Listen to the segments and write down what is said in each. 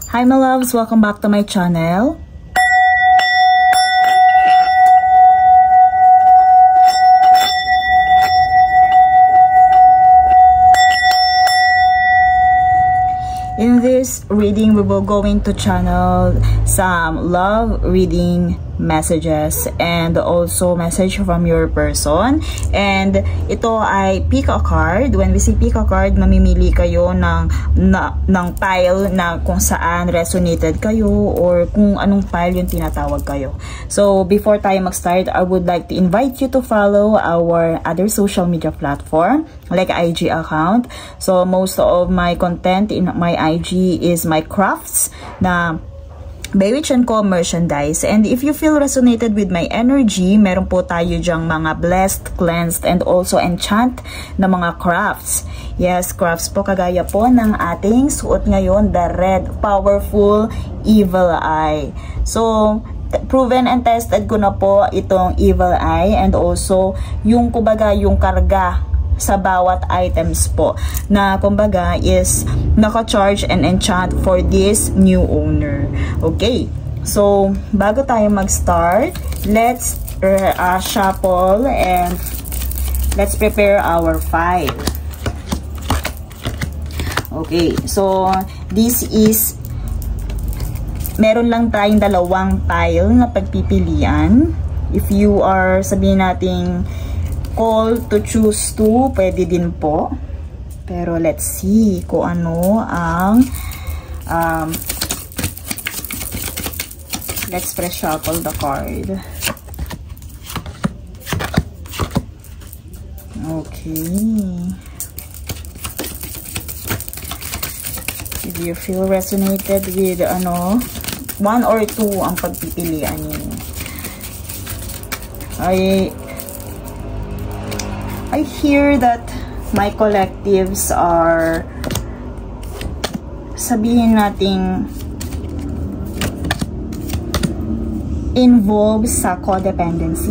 Hi my loves, welcome back to my channel. In this reading, we will going to channel some love reading messages and also message from your person. And ito ay pick a card. When we say pick a card, mamimili kayo ng pile na kung saan resonated kayo or kung anong pile yung tinatawag kayo. So before tayo mag-start, I would like to invite you to follow our other social media platform like IG account. So most of my content in my IG is my crafts na Bewitch & Co merchandise. And if you feel resonated with my energy, meron po tayo dyang mga blessed, cleansed, and also enchant na mga crafts. Yes, crafts po kagaya po ng ating suot ngayon, the red, powerful, evil eye. So, proven and tested ko na po itong evil eye and also yung kumbaga yung karga sa bawat items po na kumbaga is naka-charge and enchant for this new owner. Okay, so bago tayo mag-start, let's shuffle and let's prepare our file. Okay, so this is meron lang tayong dalawang pile na pagpipilian. If you are sabihin nating call to choose to, pwede din po. Pero let's see kung ano ang let's press shuffle the card. Okay. If you feel resonated with one or two ang pagpipilian niyo. I hear that my collectives are sabihin nating involved sa codependency.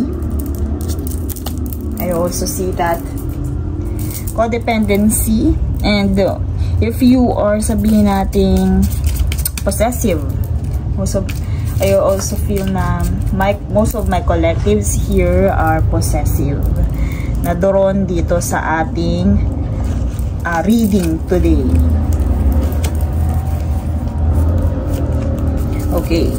I also see that codependency, and if you are sabihin nating possessive, I also feel na most of my collectives here are possessive. Na doon dito sa ating reading today. Okay.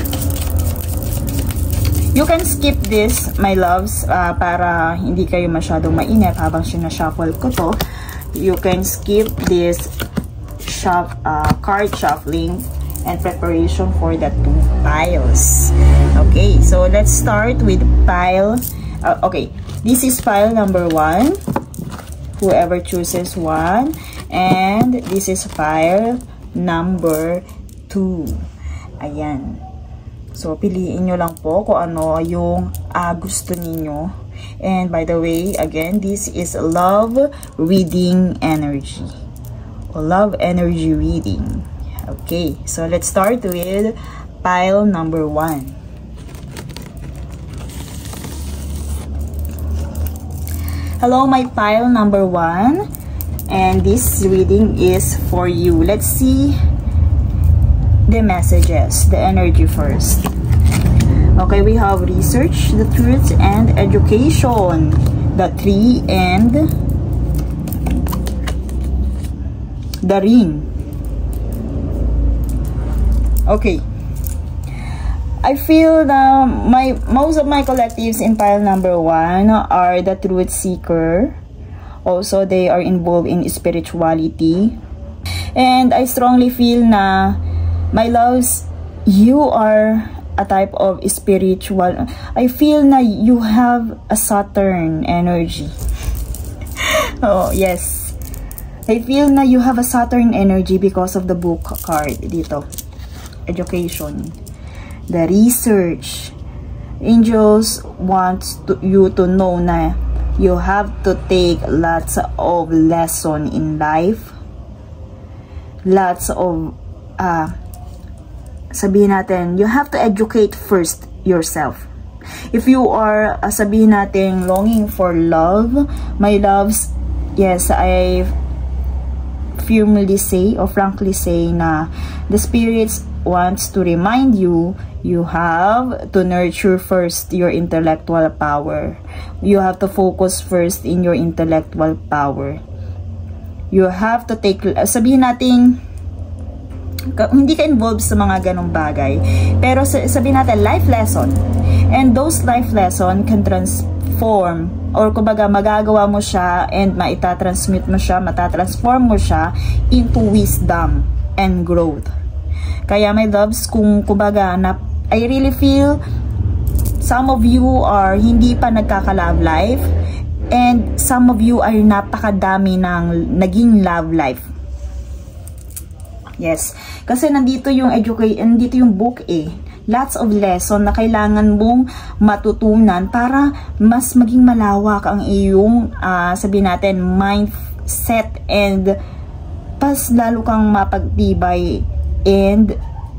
You can skip this, my loves, para hindi kayo masyadong mainip habang sinashuffle ko to. You can skip this card shuffling and preparation for the two piles. Okay, so let's start with pile. Okay. This is pile number 1, whoever chooses 1, and this is pile number 2. Ayan. So, piliin nyo lang po kung ano yung gusto ninyo. And by the way, again, this is love reading energy. Love energy reading. Okay, so let's start with pile number 1. Hello, my pile number 1, and this reading is for you. Let's see the messages, the energy first. Okay, we have research, the truth, and education, the 3, and the ring. Okay. I feel that most of my collectives in pile number 1 are the truth seeker. Also, they are involved in spirituality. And I strongly feel na, my loves, you are a type of spiritual. I feel na you have a Saturn energy. Oh, yes. I feel na you have a Saturn energy because of the book card dito. Education. The research. Angels want you to know na you have to take lots of lesson in life. Lots of sabihin natin, you have to educate first yourself. If you are sabihin natin longing for love, my loves, yes, I firmly say or frankly say na the spirits wants to remind you, you have to nurture first your intellectual power. You have to focus first in your intellectual power. You have to take, sabihin natin, hindi ka involved sa mga ganong bagay, pero sabihin natin life lesson, and those life lesson can transform, or kumbaga magagawa mo siya and maitatransmit mo siya, matatransform mo siya into wisdom and growth. Kaya my loves, kung kumbaga I really feel some of you are hindi pa nagkaka-love life, and some of you are napakadami ng naging love life. Yes, kasi nandito yung nandito yung book lots of lesson na kailangan mong matutunan para mas maging malawak ang iyong sabihin natin mindset, and pas lalo kang mapagtibay and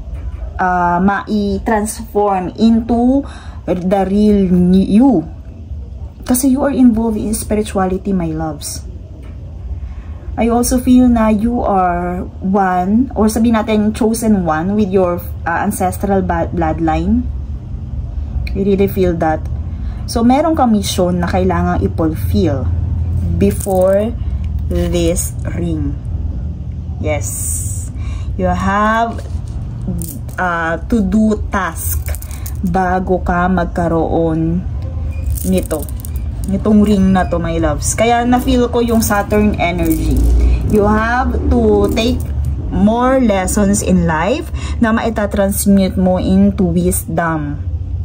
mai-transform into the real you. Kasi you are involved in spirituality, my loves. I also feel na you are one, or sabihin natin chosen one with your ancestral bloodline. I really feel that. So meron kang mission na kailangang i-fulfill before this ring. Yes. You have to do task bago ka magkaroon nitong ring na to, my loves. Kaya na-feel ko yung Saturn energy. You have to take more lessons in life na maitatransmute mo into wisdom.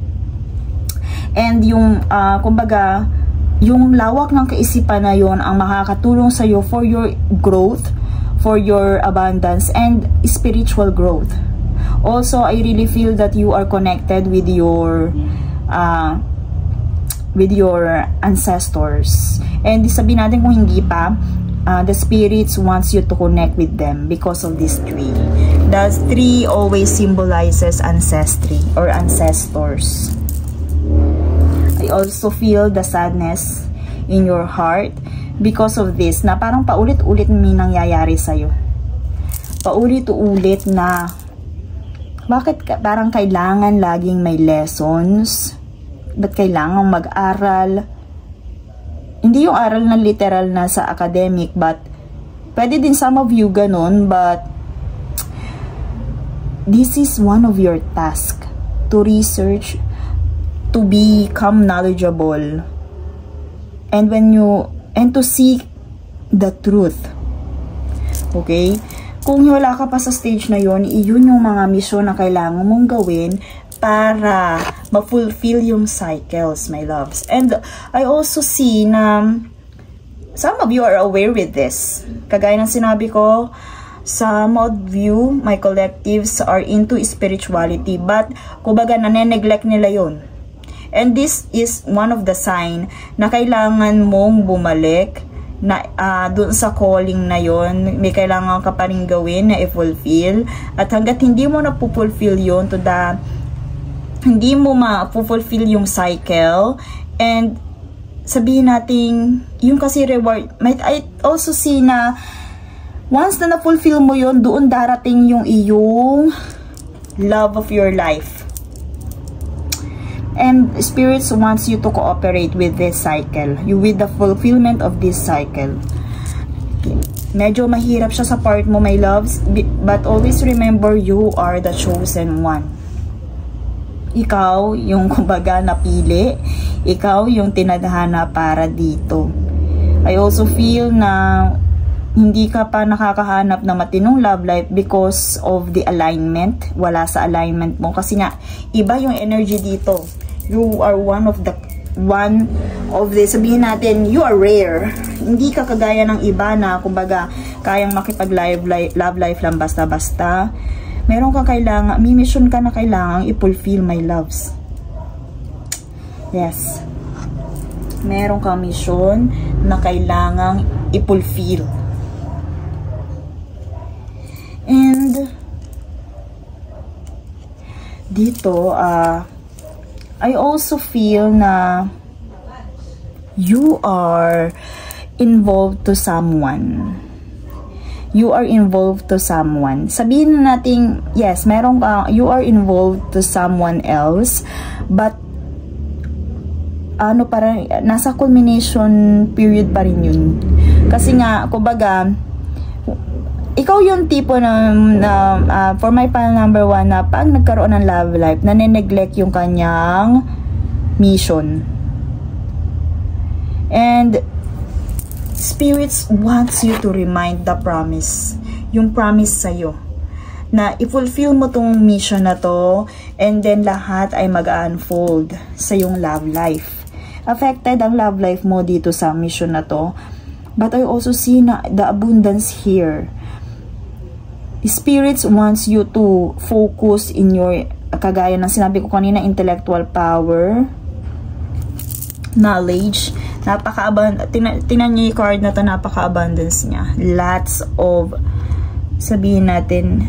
And yung, kumbaga, yung lawak ng kaisipan na yon ang makakatulong sa'yo for your growth, for your abundance, and spiritual growth. Also, I really feel that you are connected with your ancestors. And sabihin natin kung hindi pa, the spirits wants you to connect with them because of this tree. The tree always symbolizes ancestry or ancestors. I also feel the sadness in your heart because of this, na parang paulit-ulit may nangyayari sa'yo. Paulit-ulit na bakit parang kailangan laging may lessons. Ba't kailangan mag-aral? Hindi yung aral na literal na sa academic, but pwede din some of you ganun, but this is one of your tasks, to research, to become knowledgeable, and to seek the truth. Okay? Kung wala ka pa sa stage na yon, iyon yung mga mission na kailangan mong gawin para ma-fulfill yung cycles, my loves. And I also see na some of you are aware with this. Kagaya ng sinabi ko, some of you, my collectives, are into spirituality, but kumbaga nane-neglect nila yon. And this is one of the sign na kailangan mong bumalik na doon sa calling na yon. May kailangan ka pa rin gawin na i-fulfill, at hanggat hindi mo na pupulfill yon hindi mo ma-fulfill yung cycle, and sabihin natin yung kasi reward, might I also see na once na na-fulfill mo yon, doon darating yung iyong love of your life. And spirits wants you to cooperate with this cycle, with the fulfillment of this cycle. Medyo mahirap siya sa part mo, my loves, but always remember, you are the chosen one. Ikaw yung kumbaga napili, ikaw yung tinadhana para dito. I also feel na hindi ka pa nakakahanap ng matinong love life because of the alignment. Wala sa alignment mo kasi nga iba yung energy dito. You are one of the sabihin natin, you are rare. Hindi ka kagaya ng iba na kumbaga kayang makipag-love life lang basta-basta. Meron kang kailangan, may mission ka na kailangang i-fulfill, my loves. Yes. Meron kang mission na kailangang i-fulfill. And dito, I also feel na you are involved to someone. you are involved to someone. Sabihin na natin, yes, meron ka, you are involved to someone else, but ano, parang nasa culmination period pa rin yun. Kasi nga, kumbaga, ikaw yung tipo na for my pile number 1 na pag nagkaroon ng love life, nane-neglect yung kanyang mission. And spirits wants you to remind the promise. Yung promise sa'yo. Na i-fulfill mo tong mission na to, and then lahat ay mag-unfold sa yung love life. Affected ang love life mo dito sa mission na to. But I also see na the abundance here. Spirits wants you to focus in your, kagaya ng sinabi ko kanina, intellectual power, knowledge. Tingnan niyo yung card na to, napaka-abundance niya. Lots of, sabihin natin,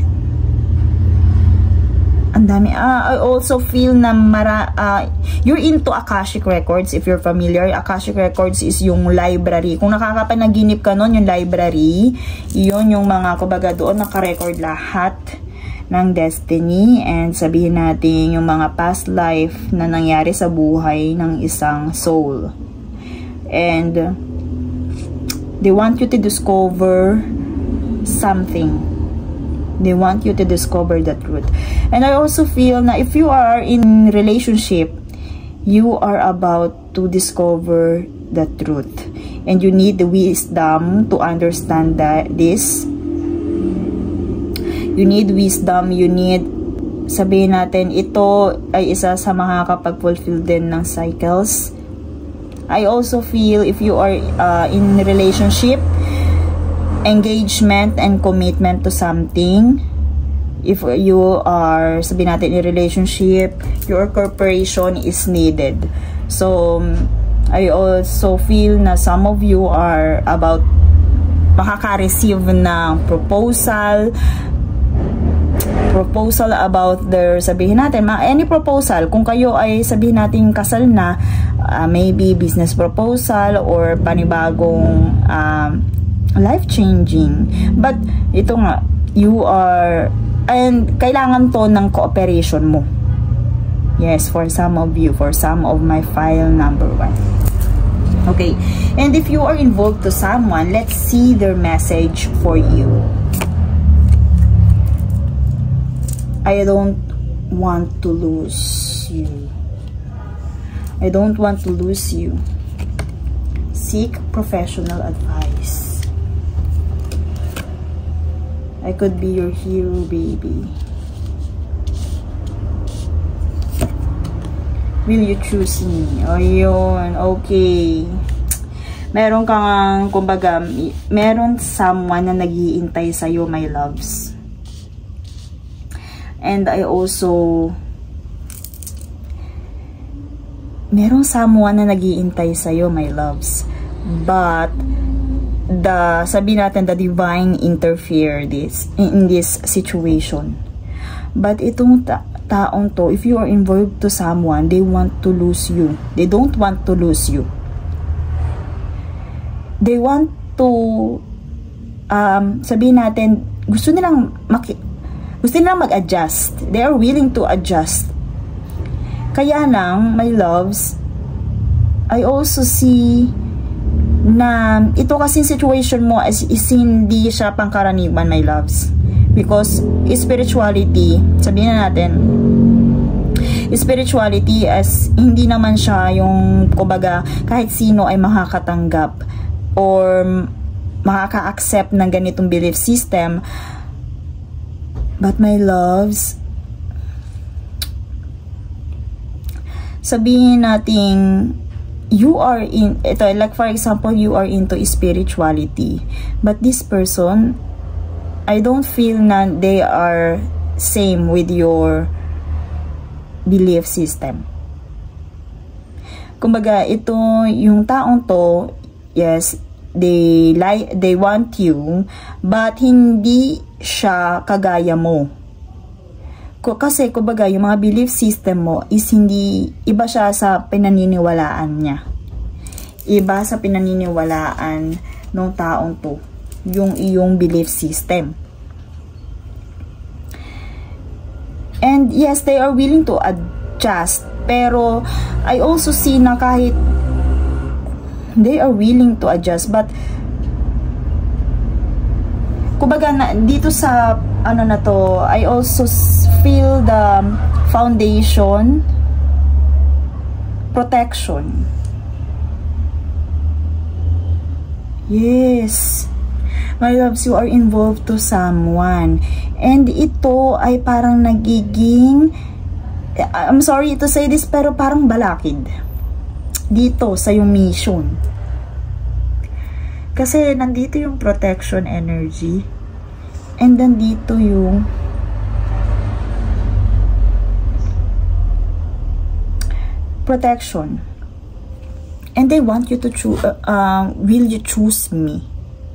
ang dami. I also feel na you're into Akashic Records. If you're familiar, Akashic Records is yung library. Kung nakakapanaginip ka nun, yung library, yun yung mga, kumbaga doon nakarecord lahat ng destiny, and sabihin natin yung mga past life na nangyari sa buhay ng isang soul. And they want you to discover something. They want you to discover the truth. And I also feel na if you are in relationship, you are about to discover the truth. And you need the wisdom to understand this. You need wisdom, you need, sabihin natin, ito ay isa sa mga kapag-fulfill din ng cycles. I also feel if you are in relationship, engagement and commitment to something. If you are, sabihin natin, in relationship, your cooperation is needed. So, I also feel na some of you are about makaka-receive ng proposal about their, sabihin natin, any proposal. Kung kayo ay, sabihin natin, kasal na, maybe business proposal or panibagong life-changing. But, ito nga, you are, and kailangan to ng cooperation mo. Yes, for some of you, for some of my file number 1. Okay, and if you are involved to someone, let's see their message for you. I don't want to lose you. I don't want to lose you. Seek professional advice. I could be your hero, baby. Will you choose me? Ayun, okay. Meron kang, kumbaga, meron someone na nag-iintay sa'yo, my loves. And I also, meron someone na nag-iintay sa'yo, my loves. But, sabi natin, the divine interfere in this situation. But itong taong to, if you are involved to someone, they want to lose you. They don't want to lose you. They want to, sabihin natin, gusto nilang mag-adjust. They are willing to adjust. Kaya lang, my loves, I also see na ito kasi situation mo is hindi siya pangkaraniwan, my loves. Because spirituality, sabihin na natin, spirituality as hindi naman siya yung, kumbaga, kahit sino ay makakatanggap or makaka-accept ng ganitong belief system. But my loves, sabihin natin, you are in, ito, like for example, you are into spirituality. But this person, I don't feel na they are same with your belief system. Kumbaga, ito, yung taong to, yes, they want you, but hindi siya kagaya mo. Kasi, kumbaga, yung mga belief system mo is hindi, iba siya sa pinaniniwalaan niya. Iba sa pinaniniwalaan ng taong to. yung iyong belief system. And yes, they are willing to adjust, pero I also see na kahit they are willing to adjust, but kumbaga dito sa ano na to, I also feel the foundation, protection. Yes, my loves, you are involved to someone, and ito ay parang nagiging, I'm sorry to say this, pero parang balakid dito sa yung mission. Kasi nandito yung protection energy, and nandito yung protection. And they want you to choose, will you choose me?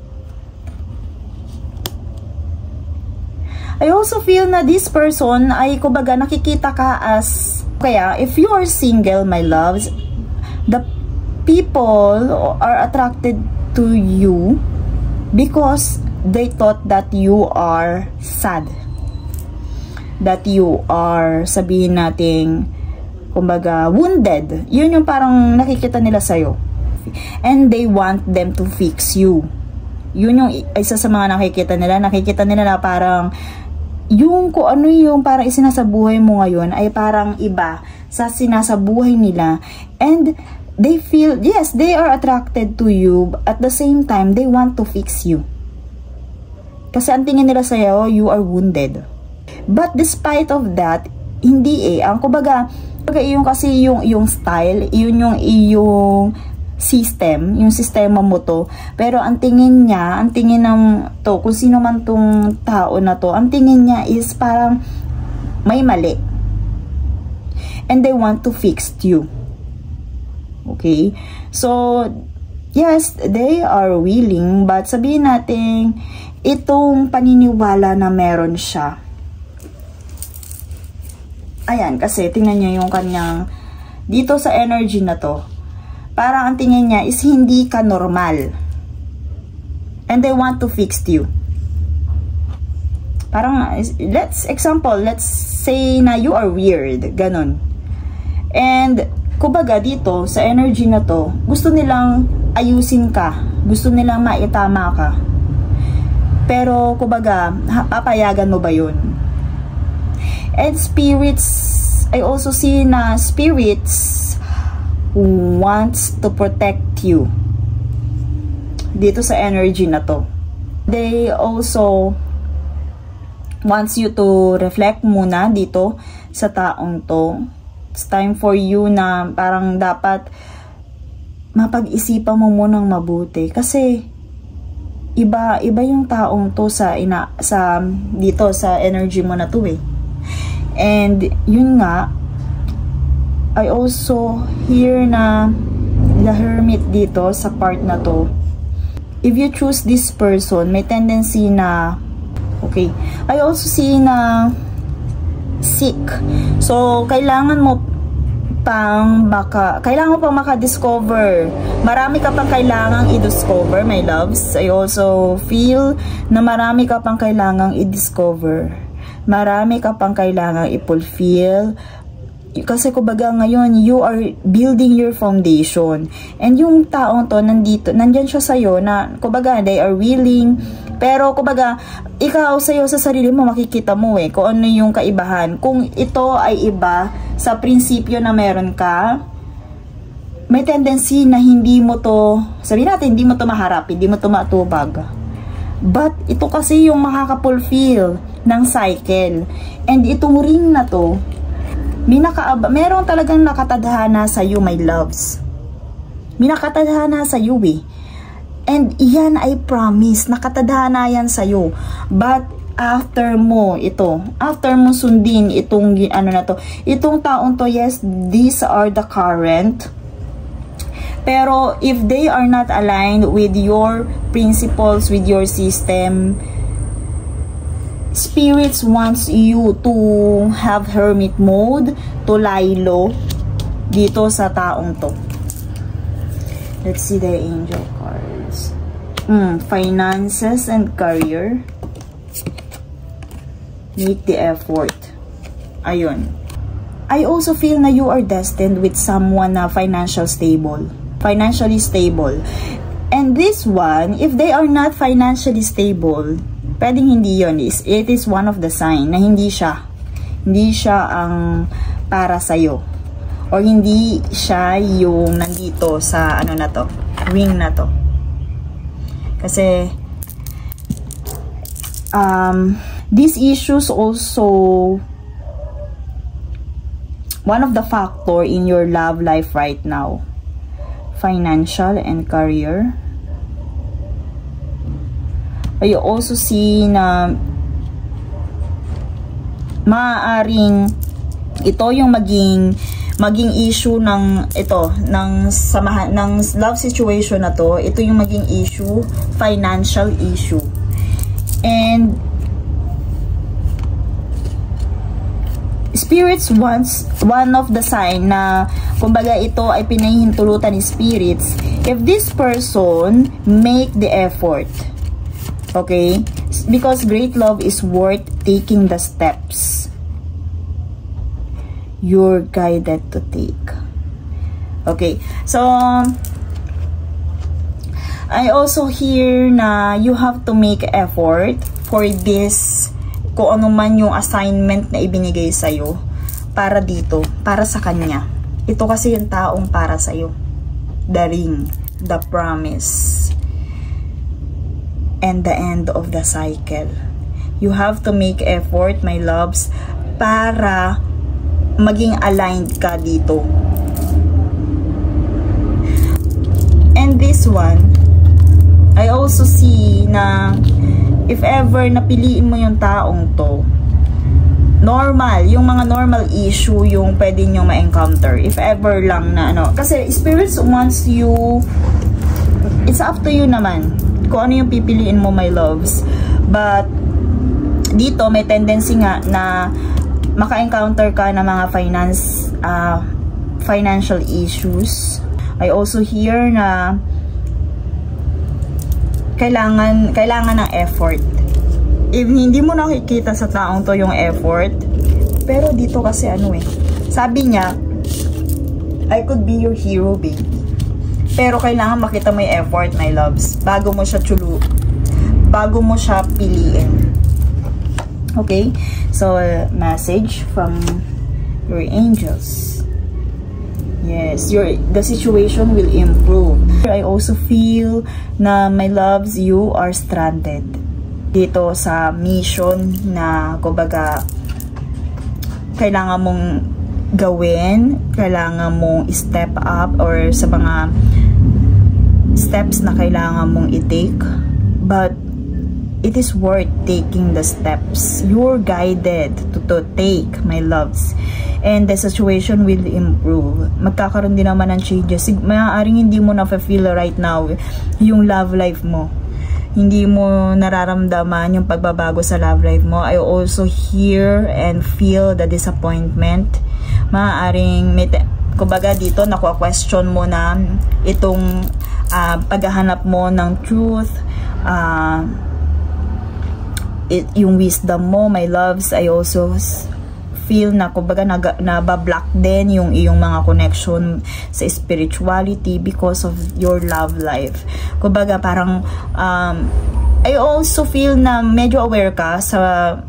I also feel na this person ay kumbaga nakikita ka as, kaya if you are single, my loves, the people are attracted to you because they thought that you are sad, that you are, sabihin nating kumbaga wounded. Yun yung parang nakikita nila sa'yo, and they want them to fix you. Yun yung isa sa mga nakikita nila na parang yung kung ano yung parang isinasabuhay mo ngayon ay parang iba sa sinasabuhay nila, and they feel, yes, they are attracted to you, but at the same time, they want to fix you. Kasi ang tingin nila sa'yo, you are wounded. But despite of that, hindi ang kumbaga yung kasi yung style, yun yung iyong system, yung sistema mo to. Pero ang tingin niya, ang tingin ng to, kung sino man tong tao na to, ang tingin niya is parang may mali. And they want to fix you. Okay? So, yes, they are willing, but sabihin natin, itong paniniwala na meron siya. Ayan, kasi tingnan niyo yung kanyang, dito sa energy na to, parang ang tingin niya is hindi ka normal. And they want to fix you. Parang, let's say na you are weird, ganon. And, kumbaga dito, sa energy na to, gusto nilang ayusin ka. Gusto nilang maitama ka. Pero, kumbaga, papayagan mo ba yun? And spirits, I also see na spirits wants to protect you. Dito sa energy na to. They also wants you to reflect muna dito sa taong to. It's time for you na parang dapat mapag-isipan mo munang mabuti, kasi iba yung taong to sa dito sa energy mo na to eh. And yun nga, I also hear na the Hermit dito sa part na to. If you choose this person, may tendency na, okay, I also see na sick. So, kailangan mo pang maka-discover. Marami ka pang kailangang i-discover, my loves. I also feel na marami ka pang kailangang i-discover. Marami ka pang kailangang i-fulfill. Kasi kumbaga ngayon, you are building your foundation. And yung taong to, nandyan siya sa'yo na, kumbaga, they are willing. Pero kumbaga, ikaw sa'yo sa sarili mo, makikita mo eh, kung ano yung kaibahan. Kung ito ay iba sa prinsipyo na meron ka, may tendency na hindi mo to, sabihin natin, hindi mo to maharap, hindi mo to matubag. But ito kasi yung makakapulfill ng cycle. And itong ring na to, meron talagang nakatadhana sa iyo, my loves. May nakatadhana sa iyo eh. And yan, I promise, nakatadhana yan sa iyo. But after mo sundin itong ano na to, itong taong to, yes, these are the current. Pero if they are not aligned with your principles, with your system, spirits wants you to have hermit mode, to lie low dito sa taong to. Let's see the angel cards. Finances and career. Make the effort. Ayun. I also feel na you are destined with someone na financially stable. And this one, if they are not financially stable, pwedeng hindi yun. It is one of the sign na hindi siya ang para sa'yo. Or hindi siya yung nandito sa ano na to, ring na to. Kasi, these issues also one of the factor in your love life right now. Financial and career. You also see na maaaring ito yung maging issue ng samahan ng love situation na to. Ito yung maging issue, financial issue. And spirits wants one of the sign na kumbaga ito ay pinahihintulutan ni spirits if this person make the effort. Okay? Because great love is worth taking the steps you're guided to take. Okay? So I also hear na you have to make effort for this, kung ano man yung assignment na ibinigay sa'yo para dito, para sa kanya. Ito kasi yung taong para sa'yo. The ring, the promise, and the end of the cycle. You have to make effort, my loves, para maging aligned ka dito. And this one, I also see na if ever napiliin mo yung taong to, normal, yung mga normal issue yung pwede nyo ma-encounter. If ever lang na ano. Kasi spirits wants you, it's up to you naman kung ano yung pipiliin mo, my loves. But dito may tendency nga na maka-encounter ka ng mga financial issues. I also hear na kailangan ng effort. If hindi mo nakikita sa taong to yung effort, pero dito kasi ano sabi niya, I could be your hero, baby. Pero kailangan makita mo yung effort, my loves, bago mo siya piliin. Okay? So, message from your angels. Yes, the situation will improve. I also feel na, my loves, you are stranded dito sa mission na kumbaga kailangan mong gawin, kailangan mong step up, or sa mga steps na kailangan mong i-take, but it is worth taking the steps you're guided to take, my loves, and the situation will improve. Magkakaroon din naman ng changes. Maaaring hindi mo na-feel right now yung love life mo, hindi mo nararamdaman yung pagbabago sa love life mo. I also hear and feel the disappointment. Maaaring kumbaga dito nakuha-question mo na itong paghahanap mo ng truth, yung wisdom mo, my loves. I also feel na kumbaga nabablock din yung iyong mga connection sa spirituality because of your love life. Kumbaga parang I also feel na medyo aware ka sa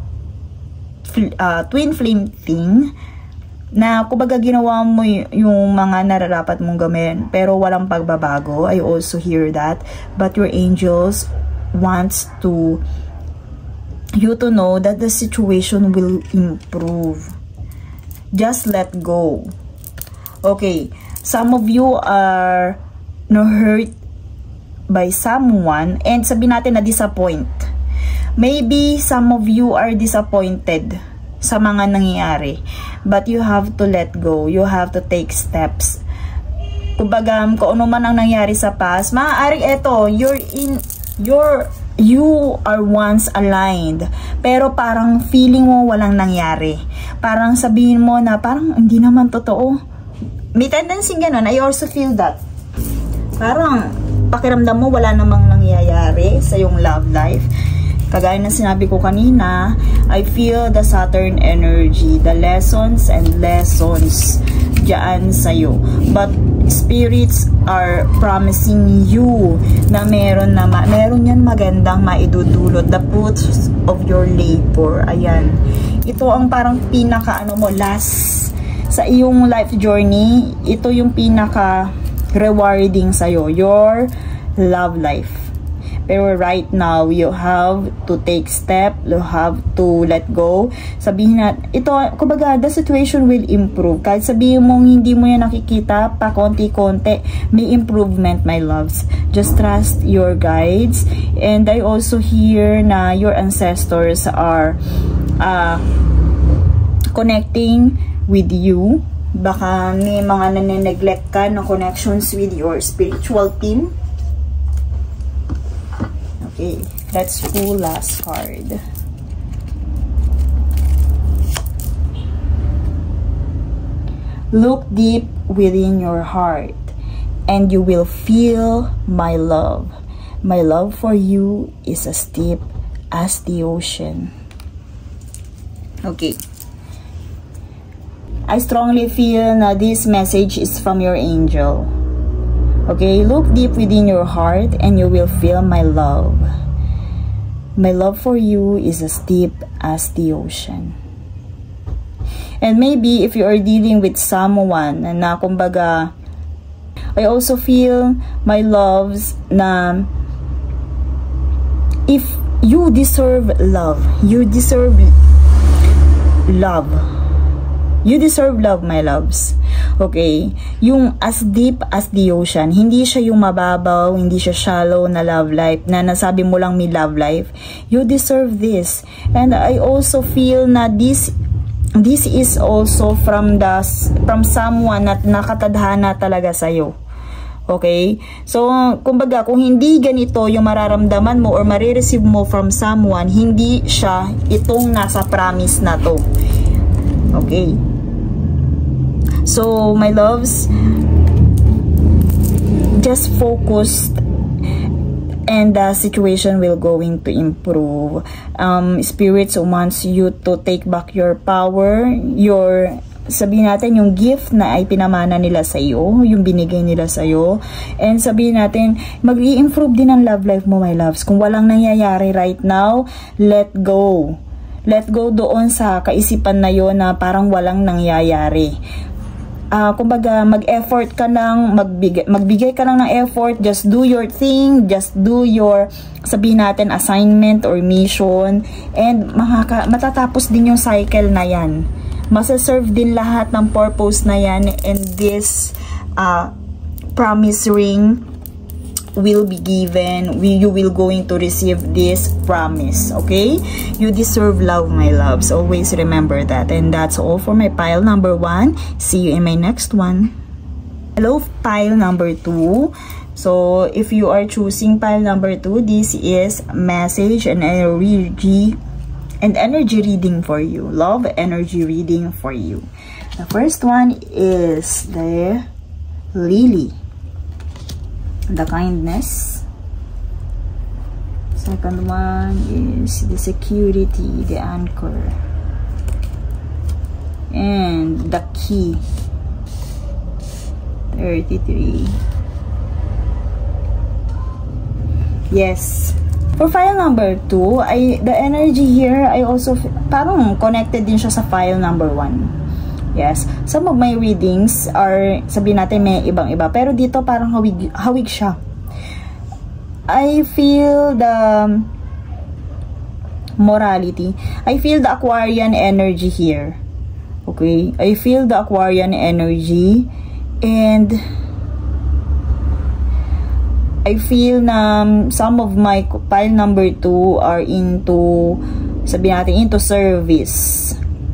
twin flame thing, na kumbaga ginawa mo yung mga nararapat mong gawin pero walang pagbabago. I also hear that, but your angels wants you to know that the situation will improve. Just let go. Okay, some of you are hurt by someone, and sabihin natin na disappoint. Maybe some of you are disappointed sa mga nangyayari, but you have to let go. You have to take steps. Kumbaga, kung ano man ang nangyari sa past, maaaring eto, you are once aligned, pero parang feeling mo walang nangyari. Parang sabihin mo na parang hindi naman totoo. May tendency ganun. I also feel that. Parang pakiramdam mo wala namang nangyayari sa yung love life. Kagaya ng sinabi ko kanina, I feel the Saturn energy, the lessons and lessons dyan sa'yo. But spirits are promising you na meron yan magandang maidudulot, the fruits of your labor. Ayan. Ito ang parang pinaka last sa iyong life journey. Ito yung pinaka rewarding sa'yo, your love life. Pero right now, you have to take step, you have to let go. Sabihin na, ito, kumbaga, the situation will improve. Kahit sabihin mong hindi mo yan nakikita, pa konti-konti, may improvement, my loves. Just trust your guides. And I also hear na your ancestors are connecting with you. Baka may mga nane-neglect ka ng connections with your spiritual team. Okay, let's pull last card. Look deep within your heart and you will feel my love. My love for you is as deep as the ocean. Okay. I strongly feel na this message is from your angel. Okay, look deep within your heart and you will feel my love. My love for you is as deep as the ocean. And maybe if you are dealing with someone na kumbaga, I also feel my loves na if you deserve love, you deserve love. You deserve love, my loves. Okay? Yung as deep as the ocean. Hindi siya yung mababaw, hindi siya shallow na love life, na nasabi mo lang may love life. You deserve this. And I also feel na this is also from someone na nakatadhana talaga sa'yo. Okay? So, kumbaga, kung hindi ganito yung mararamdaman mo or marireceive mo from someone, hindi siya itong nasa promise na to. Okay. So, my loves, just focus and the situation will going to improve. Spirits wants you to take back your power, sabihin natin yung gift na ay pinamana nila sa iyo, yung binigay nila sa iyo, and sabihin natin mag-i-improve din ang love life mo, my loves. Kung walang nangyayari right now, let go. Let go doon sa kaisipan na yon na parang walang nangyayari. Kumbaga, mag-effort ka lang, magbigay ka lang ng effort, just do your thing, just do your, sabihin natin, assignment or mission, and matatapos din yung cycle na yan. Masaserve din lahat ng purpose na yan, and this promise ring will be given, you will going to receive this promise. Okay, you deserve love, my loves. Always remember that. And that's all for my pile number 1. See you in my next one. Hello, pile number 2. So if you are choosing pile number 2, this is message and energy reading for you. Love energy reading for you. The first one is the Lily, the kindness. Second one is the security, the anchor, and the key, 33. Yes, for file number 2, the energy here, I also parang connected din siya sa file number 1. Yes, some of my readings are, sabihin natin, may ibang-iba. Pero dito parang hawig siya. I feel the morality. I feel the Aquarian energy here. Okay? I feel the Aquarian energy. And I feel na some of my pile number 2 are into, sabihin natin, into service.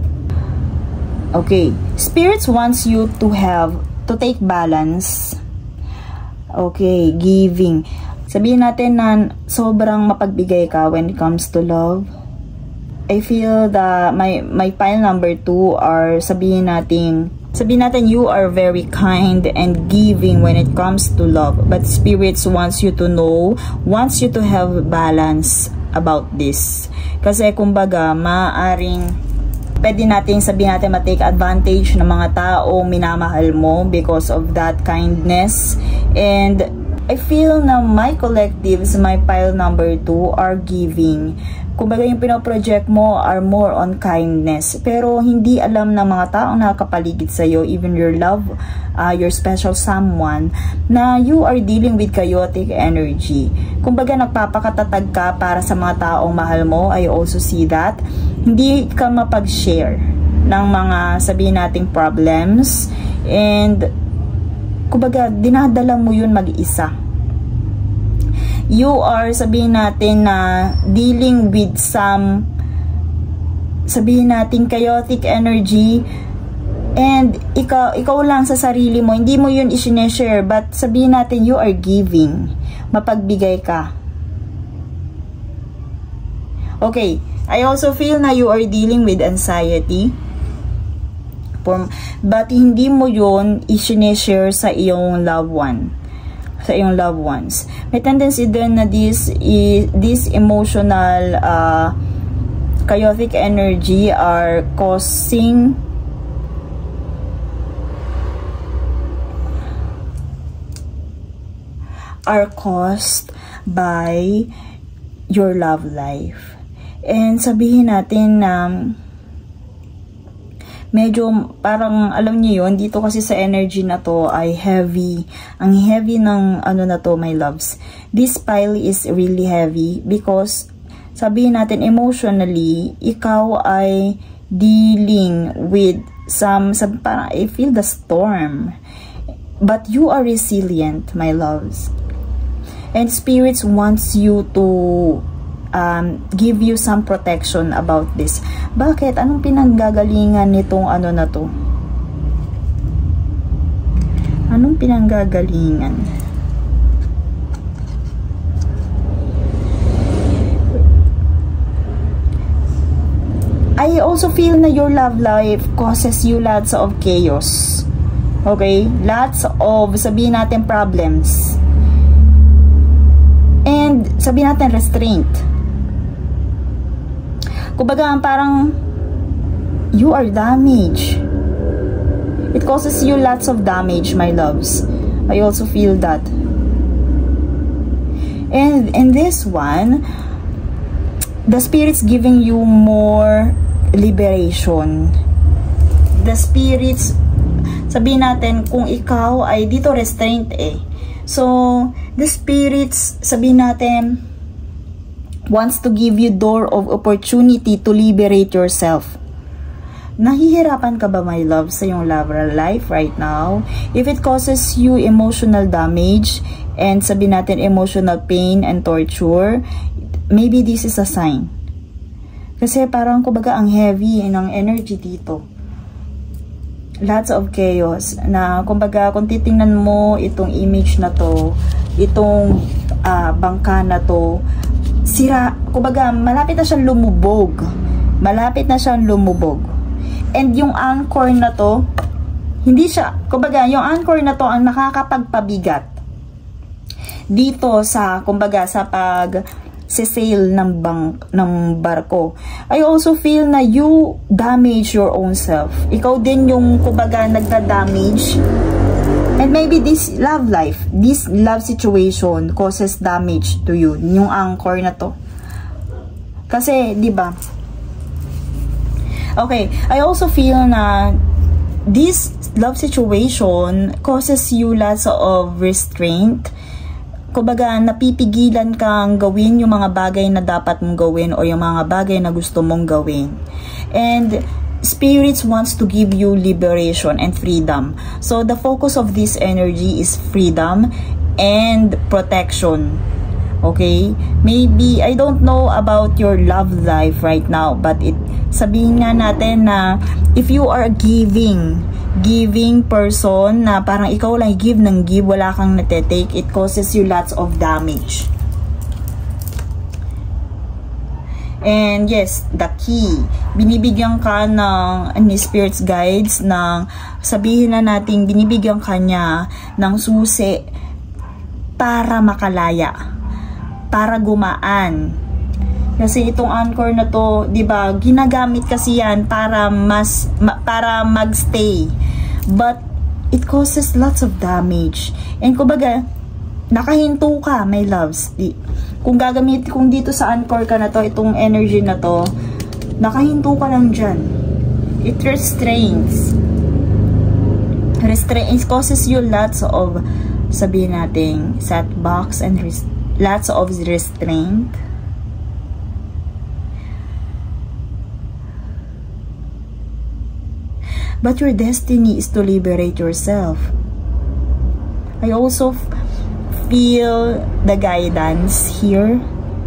Okay, spirits wants you to take balance. Okay, giving. Sabihin natin na sobrang mapagbigay ka when it comes to love. I feel that my pile number 2 are sabihin natin you are very kind and giving when it comes to love, but spirits wants you to have balance about this. Kasi kumbaga maaring pwede natin sabihin natin ma-take advantage ng mga tao minamahal mo because of that kindness. And I feel na my collectives, my pile number 2 are giving. Kumbaga yung pinoproject mo are more on kindness. Pero hindi alam ng mga taong nakakapaligid sa'yo, even your love, your special someone, na you are dealing with chaotic energy. Kumbaga nagpapakatatag ka para sa mga taong mahal mo. I also see that. Hindi ka mapag-share ng mga sabihin nating problems. And kumbaga dinadala mo yun mag-isa. You are sabihin natin na dealing with some sabihin natin chaotic energy, and ikaw lang sa sarili mo, hindi mo yun i-share, but sabihin natin you are giving, mapagbigay ka. Okay, I also feel na you are dealing with anxiety, but hindi mo yun i-share sa iyong loved ones. May tendency din na this emotional chaotic energy are caused by your love life. And sabihin natin na medyo parang alam niyo yun, dito kasi sa energy na to ay heavy. Ang heavy ng ano na to, my loves. This pile is really heavy because sabihin natin emotionally, ikaw ay dealing with parang I feel the storm. But you are resilient, my loves. And spirits wants you to give you some protection about this. Bakit? Anong pinanggagalingan nitong ano na to? Anong pinanggagalingan? I also feel na your love life causes you lots of chaos. Okay? Lots of, sabihin natin, problems. And sabihin natin restraint. Kumbaga parang you are damaged. It causes you lots of damage, my loves. I also feel that. And in this one, the spirit's giving you more liberation. The spirits, sabihin natin kung ikaw ay dito restraint eh. So, the spirits, sabihin natin, wants to give you door of opportunity to liberate yourself. Nahihirapan ka ba, my love, sa iyong love life right now? If it causes you emotional damage and sabihin natin emotional pain and torture, maybe this is a sign. Kasi parang kumbaga ang heavy ng energy dito. Lots of chaos na kumbaga kung titingnan mo itong image na to, itong bangka na to, sira, kumbaga malapit na siyang lumubog. And yung anchor na to, hindi siya, kumbaga yung anchor na to ang nakakapagpabigat dito sa, kumbaga sa sail ng barko. I also feel na you damage your own self. Ikaw din yung kumbaga nagda-damage. And maybe this love life, this love situation causes damage to you. Yung anchor na to. Kasi, di ba? Okay, I also feel na this love situation causes you lots of restraint. Kumbaga, napipigilan kang gawin yung mga bagay na dapat mong gawin o yung mga bagay na gusto mong gawin. And spirits wants to give you liberation and freedom. So the focus of this energy is freedom and protection. Okay? Maybe, I don't know about your love life right now, but sabihin nga natin na if you are giving person na parang ikaw lang give ng give, wala kang natetake, it causes you lots of damage. And yes, the key. Binibigyan ka ng ni Spirit's guides ng sabihin na natin binibigyan ka niya ng susi para makalaya, para gumaan. Kasi itong anchor na to, 'di ba, ginagamit kasi yan para para magstay. But it causes lots of damage. And kumbaga, nakahinto ka, my loves. Kung dito sa anchor ka na to, itong energy na to, nakahinto ka lang dyan. It restrains. It causes you lots of, sabihin natin, setbacks and lots of restraint. But your destiny is to liberate yourself. I also feel the guidance here.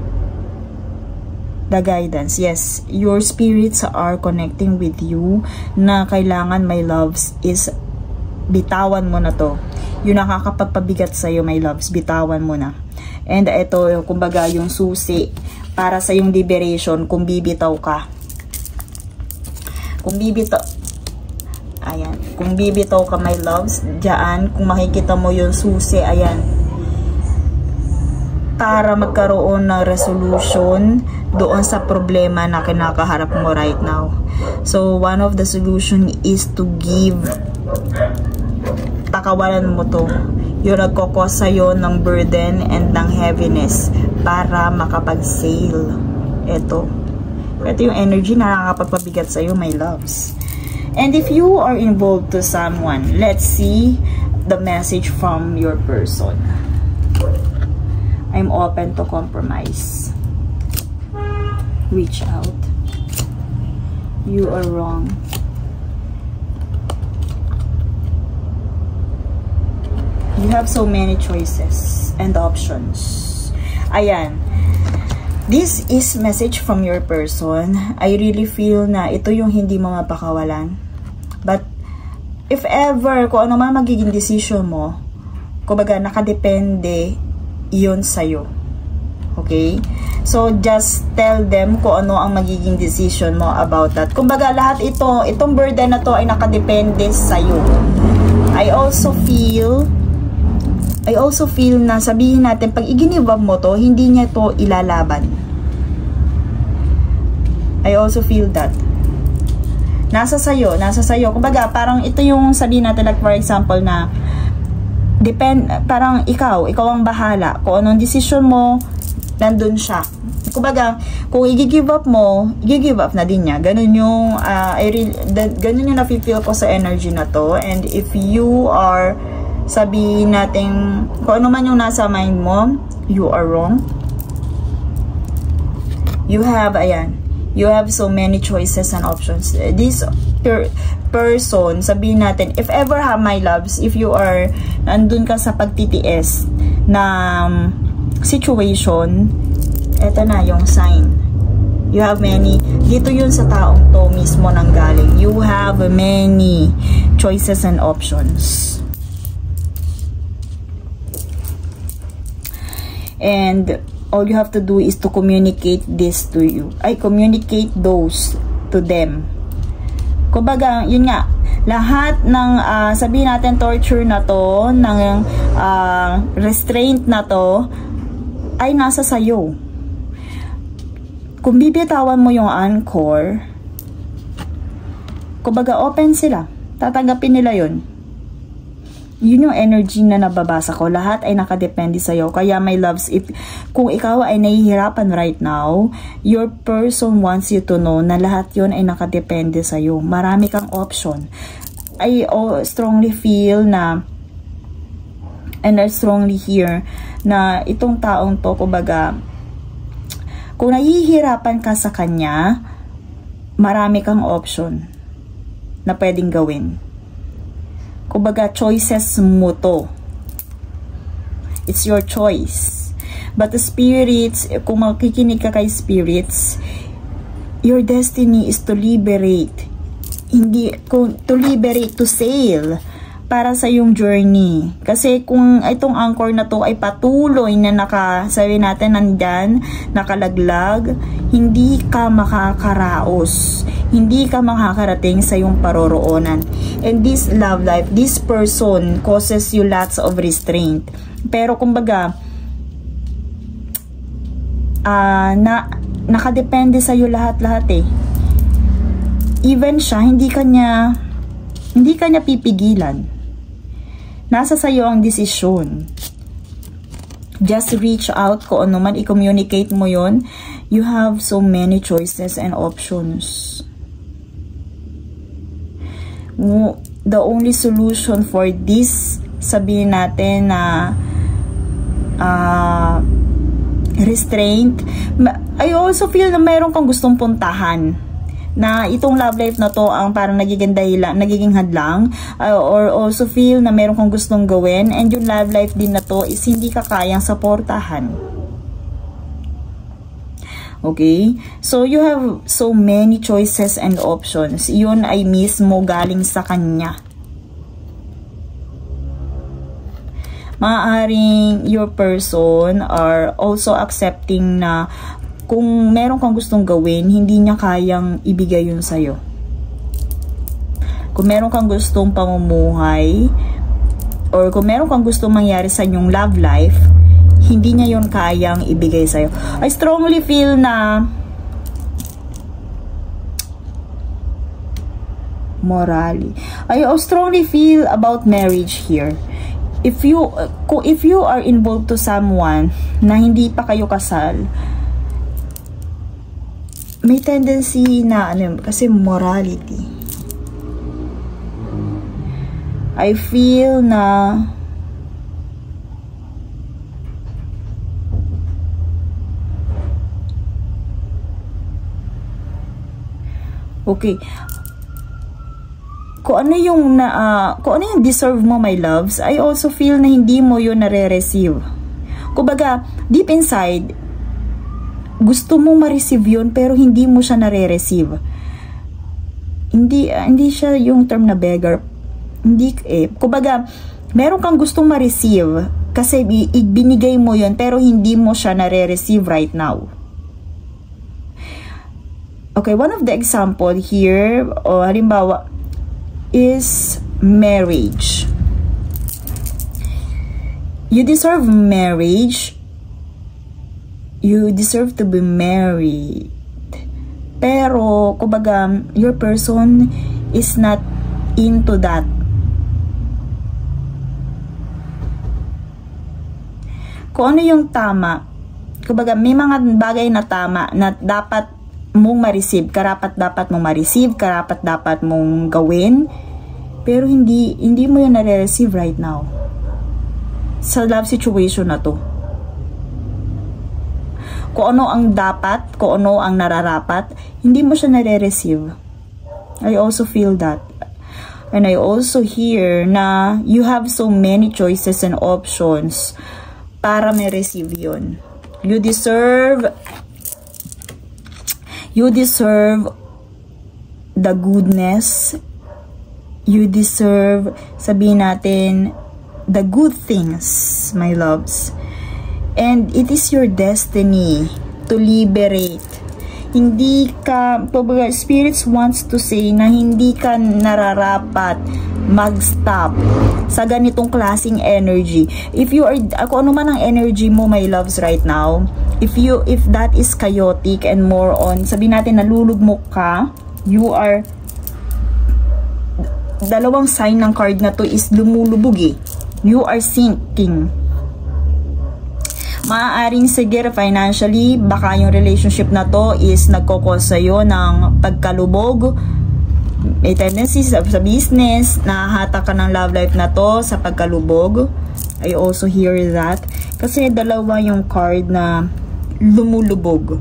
The guidance, yes, your spirits are connecting with you na kailangan, my loves, is bitawan mo na to. Yung nakakapagpabigat sa'yo, my loves, bitawan mo na. And ito, kumbaga, yung susi para sa yung liberation kung bibitaw ka. Kung bibitaw, ayan, kung bibitaw ka, my loves, dyan, kung makikita mo yung susi, ayan, para magkaroon ng resolution doon sa problema na kinakaharap mo right now. So, one of the solution is to give, takawalan mo to, yung nagkokos sa'yo ng burden and ng heaviness para makapag-sail. Ito yung energy na nakakapagpabigat sa'yo, my loves. And if you are involved to someone, let's see the message from your person. I'm open to compromise. Reach out. You are wrong. You have so many choices and options. Ayan. This is message from your person. I really feel na ito yung hindi mo mapakawalan. But if ever, kung ano man magiging decision mo, kumbaga nakadepende yun sa'yo. Okay? So, just tell them kung ano ang magiging decision mo about that. Kumbaga, lahat itong burden na to ay nakadepende sa'yo. I also feel na sabihin natin, pag i-give up mo to, hindi niya to ilalaban. I also feel that. Nasa sayo. Kumbaga, parang ito yung sabihin natin, like for example na, parang ikaw ang bahala. Kung anong decision mo, nandun siya. Kumbaga, kung i-give up mo, i-give up na din niya. Ganun yung, ganun yung nafe-feel ko sa energy na to. And if you are, sabihin natin, kung ano man yung nasa mind mo, you are wrong. You have so many choices and options. This person, sabihin natin, if ever have, my loves, if you are nandun ka sa pagtitiis na situation, eto na yung sign. You have many, dito yun sa taong to mismo nang galing. You have many choices and options. And all you have to do is to communicate this to you. Communicate those to them. Kumbaga, yun nga, lahat ng sabihin natin torture na to, ng restraint na to, ay nasa sayo. Kung bibitawan mo yung anchor, kumbaga open sila. Tatanggapin nila yun. Yun yung energy na nababasa ko. Lahat ay nakadepende sa'yo. Kaya my loves, kung ikaw ay nahihirapan right now, your person wants you to know na lahat yun ay nakadepende sa'yo. Marami kang option. I strongly feel na, and I strongly hear na itong taong to, kumbaga, kung nahihirapan ka sa kanya, marami kang option na pwedeng gawin. Kumbaga, choices mo to. It's your choice. But the spirits, kung makikinig ka kay spirits, your destiny is to liberate. To liberate, to sail para sa yung journey. Kasi kung itong anchor na to ay patuloy na sabi natin nandyan, nakalaglag, hindi ka makakaraos. Hindi ka makakarating sa yung paroroonan. And this love life, this person causes you lots of restraint. Pero kumbaga, nakadepende sa iyo lahat-lahat eh. Even siya, hindi kanya pipigilan. Nasa sa iyo ang desisyon. Just reach out, kung ano man, i-communicate mo yon. You have so many choices and options. The only solution for this, sabihin natin na restraint. I also feel na mayroon kang gustong puntahan, na itong love life na to ang parang nagiging dahilan, nagiging hadlang, or also feel na mayroon kang gustong gawin, and yung love life din na to is hindi ka kayang saportahan. Okay? So, you have so many choices and options. Yun ay mismo galing sa kanya. Maaaring your person are also accepting na kung meron kang gustong gawin, hindi niya kayang ibigay yun sa'yo. Kung meron kang gustong pamumuhay, or kung meron kang gustong mangyari sa inyong love life, hindi niya yun kayang ibigay sa'yo. I strongly feel na morally. I strongly feel about marriage here. If you are involved to someone na hindi pa kayo kasal, may tendency na kasi morality. I feel na okay, kung ano yung deserve mo, my loves, I also feel na hindi mo yun nare-receive. Kumbaga, deep inside, gusto mo ma-receive yun, pero hindi mo siya nare-receive. Hindi siya yung term na beggar. Hindi, kumbaga, meron kang gustong ma-receive, kasi binigay mo yun, pero hindi mo siya nare-receive right now. Okay, one of the example here, halimbawa, is marriage. You deserve marriage. You deserve to be married. Pero, kumbaga, your person is not into that. Kung ano yung tama, kumbaga, may mga bagay na tama na dapat mong ma-receive, karapat-dapat mong ma-receive, karapat-dapat mong gawin, pero hindi mo yun nare-receive right now sa love situation na to. Kung ano ang dapat, kung ano ang nararapat, hindi mo siya nare-receive. I also feel that. And I also hear na you have so many choices and options para ma-receive yun. You deserve the goodness. You deserve, sabihin natin, the good things, my loves. And it is your destiny to liberate. Hindi ka, spirits wants to say na hindi ka nararapat mag-stop sa ganitong klaseng energy. If you are, kung ano man ang energy mo, my loves, right now, if that is chaotic and more on, sabihin natin nalulugmok ka, you are, dalawang sign ng card na to is lumulubog eh. You are sinking. Maaaring sige financially, baka yung relationship na to is nagkokos sa'yo ng pagkalubog. May tendency sa business, nahahatak ka ng love life na to sa pagkalubog. I also hear that. Kasi dalawa yung card na lumulubog.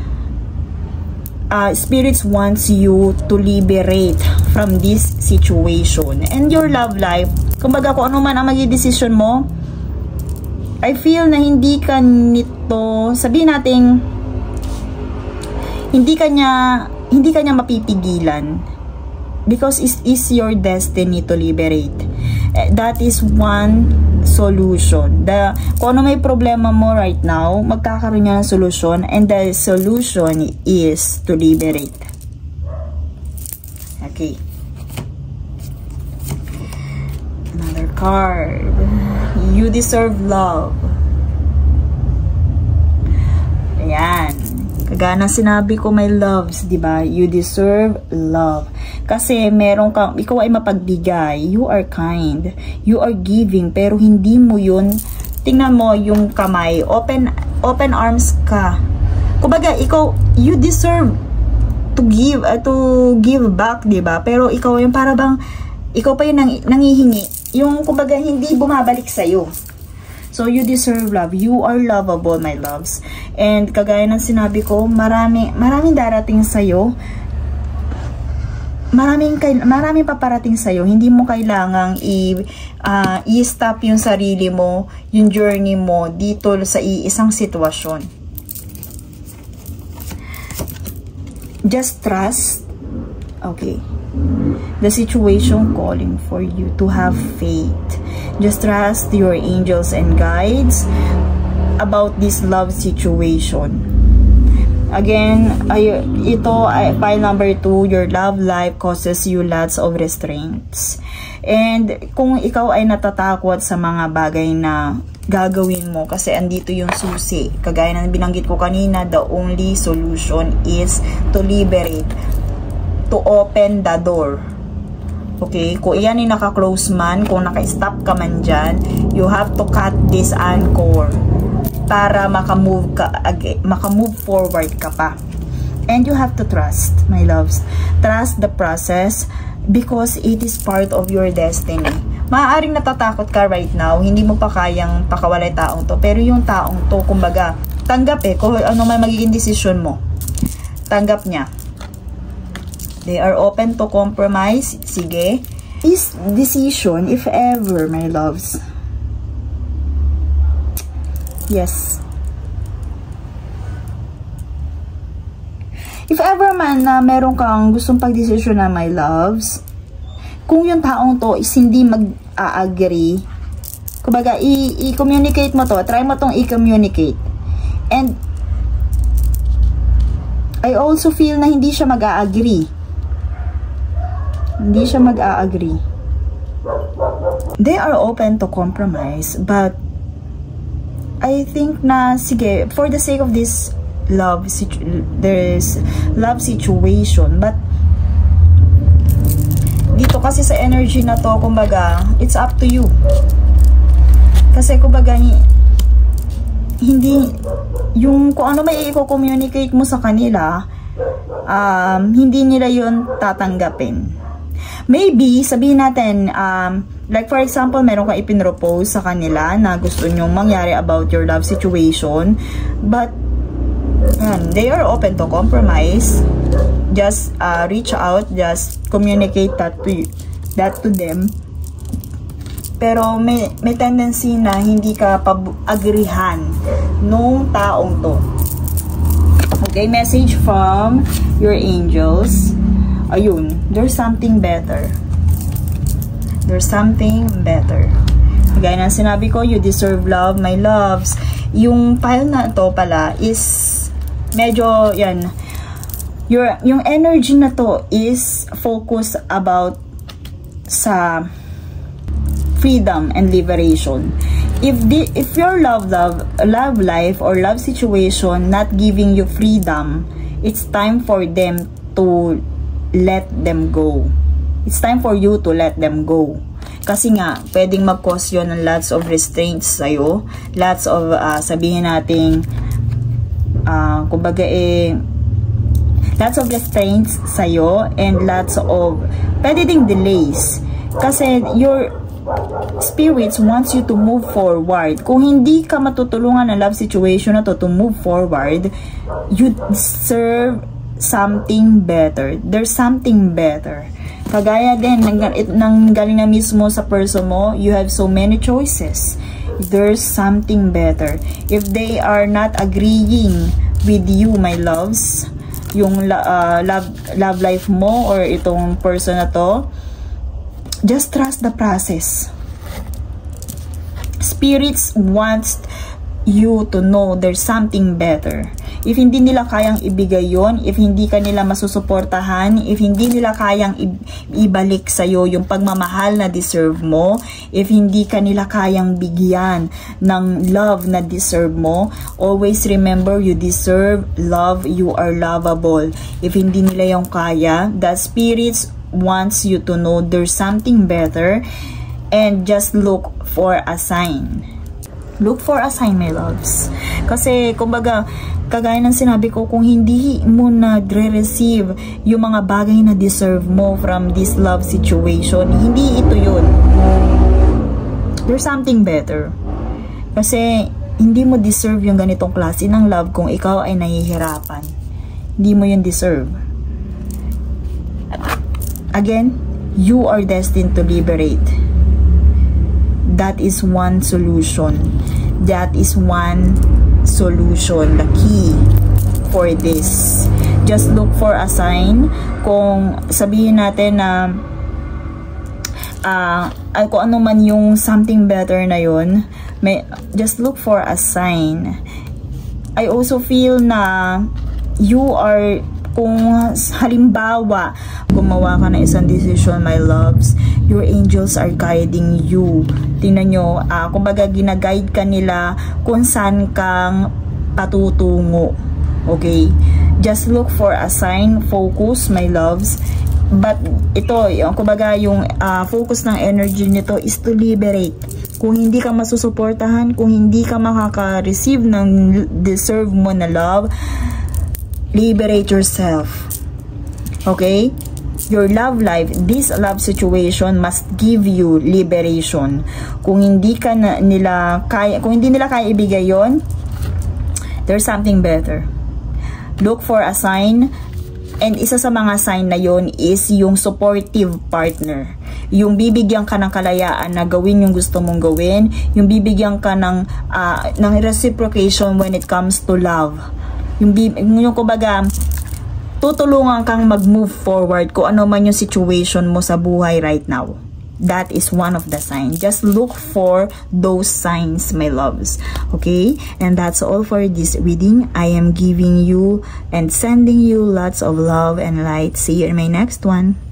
Spirits wants you to liberate from this situation. And your love life, kumbaga kung ano man ang maging decision mo, I feel na hindi ka nito, sabihin natin, hindi ka niya mapipigilan. Because it is your destiny to liberate. That is one solution. Kung ano may problema mo right now, magkakaroon niya ng solution, and the solution is to liberate. Okay. Another card. You deserve love. Ayan. Kagaya ng sinabi ko, my loves, di ba? You deserve love. Kasi meron kang, ikaw ay mapagbigay. You are kind. You are giving. Pero hindi mo yun, tingnan mo yung kamay. Open arms ka. Kumbaga, ikaw, you deserve to give back, di ba? Pero ikaw yung para bang, ikaw pa yung nangihingi. Yung, kumbaga, hindi bumabalik sa'yo. So, you deserve love. You are lovable, my loves. And, kagaya ng sinabi ko, maraming darating sa'yo. Maraming paparating sa'yo. Hindi mo kailangang i-stop yung sarili mo, yung journey mo dito sa isang sitwasyon. Just trust. Okay. The situation calling for you to have faith. Just trust your angels and guides about this love situation. Again, file number 2, your love life causes you lots of restraints. And kung ikaw ay natatakot sa mga bagay na gagawin mo kasi andito yung susi, kagaya ng binanggit ko kanina, the only solution is to liberate, to open the door. Okay, kung iyan ay naka-close man, kung naka-stop ka man dyan, you have to cut this anchor para makamove forward ka pa. And you have to trust, my loves. Trust the process because it is part of your destiny. Maaaring natatakot ka right now, hindi mo pa kayang pakawalay taong to, pero yung taong to, kumbaga, tanggap kung ano may magiging decision mo. Tanggap niya. They are open to compromise. Sige. This decision, if ever, my loves. Yes. If ever man na meron kang gustong pag-desisyon na, my loves, kung yung taong to is hindi mag-agree, kumbaga, i-communicate mo to. Try mo tong i-communicate. And I also feel na hindi siya mag-agree. Hindi siya mag-a-agree. They are open to compromise, but I think na, sige, for the sake of this there is love situation, but dito kasi sa energy na to, kumbaga, it's up to you. Kasi kumbaga, hindi, yung kung ano may i-communicate mo sa kanila, hindi nila yun tatanggapin. Maybe, sabihin natin, like for example, meron kang ipinropose sa kanila na gusto nyong mangyari about your love situation, but they are open to compromise. Just reach out, just communicate that to them. Pero may tendency na hindi ka pag-agrihan nung taong to. Okay, message from your angels. Ayun, there's something better. There's something better. Gaya ng sinabi ko, you deserve love, my loves. Yung file na to pala is medyo, yan, yung energy na to is focus about sa freedom and liberation. If your love life or love situation not giving you freedom, it's time for them to let them go. It's time for you to let them go. Kasi nga, pwedeng mag-cause yun ng lots of restraints sa'yo. Lots of, sabihin natin, kumbaga lots of restraints sa'yo and lots of, pwede ding delays. Kasi your spirits wants you to move forward. Kung hindi ka matutulungan ng love situation na to move forward, you deserve something better. There's something better. Kagaya din ng galing na mismo sa person mo, you have so many choices. There's something better. If they are not agreeing with you, my loves, yung love life mo or itong person na to, just trust the process. Spirits wants you to know there's something better. If hindi nila kayang ibigay yon, if hindi ka nila masusuportahan, if hindi nila kayang ibalik sa'yo yung pagmamahal na deserve mo, if hindi ka nila kayang bigyan ng love na deserve mo, always remember you deserve love, you are lovable. If hindi nila yung kaya, the spirits wants you to know there's something better, and just look for a sign. Look for a sign, my loves. Kasi, kumbaga, kagaya ng sinabi ko, kung hindi mo na-receive yung mga bagay na deserve mo from this love situation, hindi ito yun. There's something better. Kasi, hindi mo deserve yung ganitong klase ng love kung ikaw ay nahihirapan. Hindi mo yun deserve. Again, you are destined to liberate. That is one solution. That is one solution. The key for this. Just look for a sign. Kung sabihin natin na kung ano man yung something better na yun, just look for a sign. I also feel na you are, kung halimbawa gumawa ka ng isang decision, my loves, your angels are guiding you. Tingnan nyo, kumbaga ginaguide ka nila kung saan kang patutungo. Okay? Just look for a sign, focus, my loves. But ito, kumbaga yung focus ng energy nito is to liberate. Kung hindi ka masusuportahan, kung hindi ka makaka-receive ng deserve mo na love, liberate yourself. Okay? Your love life, this love situation must give you liberation. Kung hindi ka nila kaya, kung hindi nila kaya ibigay yon, there's something better. Look for a sign, and isa sa mga sign na yon is yung supportive partner. Yung bibigyan ka ng kalayaan na gawin yung gusto mong gawin, yung bibigyan ka ng reciprocation when it comes to love. Yung kumbaga, tutulungan kang mag-move forward kung ano man yung situation mo sa buhay right now. That is one of the signs. Just look for those signs, my loves. Okay? And that's all for this reading. I am giving you and sending you lots of love and light. See you in my next one.